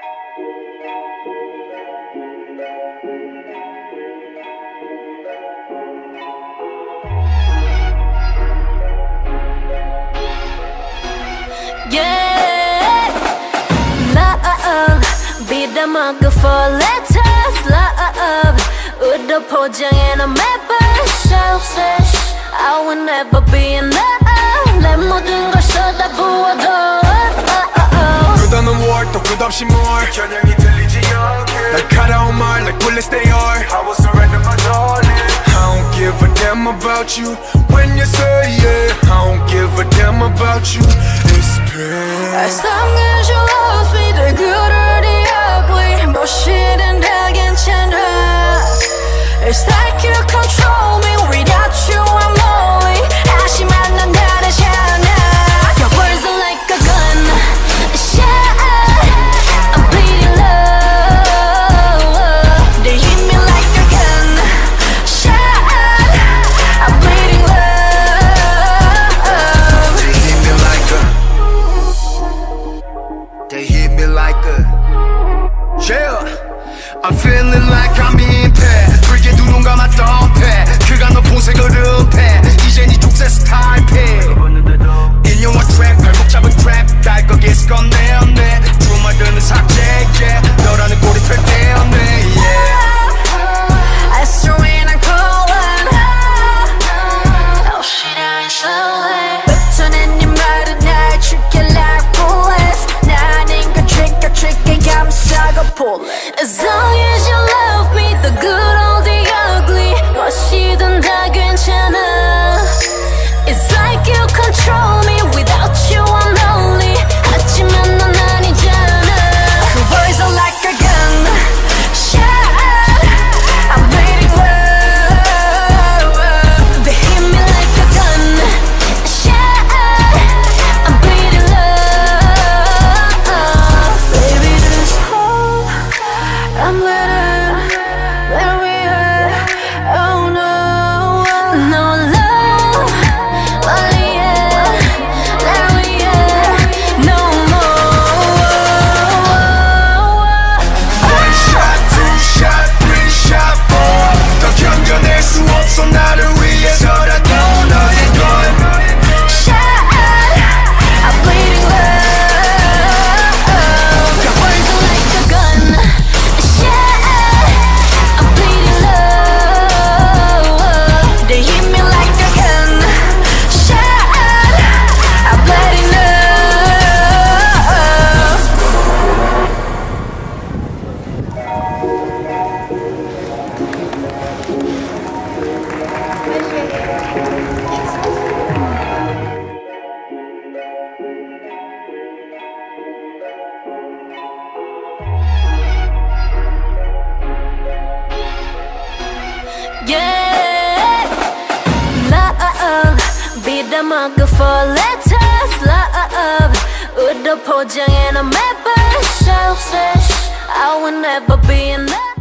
Yeah, love, 비담하고 for letters, love, 우도 포장해놓은 매번 selfish. I will never be in love. 내 모든 걸 쏟아부어도 끝없는 war 또 끝없이 more 겨냥이 들리지 않게 날카로운 말 like bullets they are. I will surrender my darling. I don't give a damn about you when you say yeah. I don't give a damn about you. It's pain. As long as you love me, the good or the ugly, 무엇이든 다 괜찮아. It's like you control me. Without you I'm lonely. 하지만 난 다르잖아. Your words are like a gun shot. I'm bleeding love. They hit me like a gun shot. I'm bleeding love. They hit me like a yeah. I'm feeling like I'm in pain. 불게 두 눈 감아 덤패 그가 너 본색을 흡해 이젠 이 족쇄 스타일 피 인용한 트랙 발목 잡은 트랩 날 거기에 건네었네 주말들은 삭제 yeah. 너라는 고립할 때였네 yeah. I swear when I'm calling. Oh shit, I ain't slowly. 뱉어낸 네 말은 날 죽게 like bullets. 나는 그 trigger 감싸고 pull it. As long as you love me, the good or the ugly, 무엇이든 다 괜찮아. It's like you control me. Without you I'm lonely. 하지만 넌 아니잖아. Your words are like a gun shot. I'm bleeding love. They hit me like a gun shot. I'm bleeding love. Baby, this hole I'm letting me hurt. Oh no, no love, only yeah, let me no more. One shot, two shot, three shot, four 더 견뎌낼 수 없어 나를 위해서라도 너의 건 Shot, I'm bleeding love. Your words are like a gun shot. I'm bleeding love. They hit me like a gun shot. I'm bleeding love. Yeah, love, 비담하고 for letters, love, 우도 포장해놓은 매번 selfish. I will never be in love.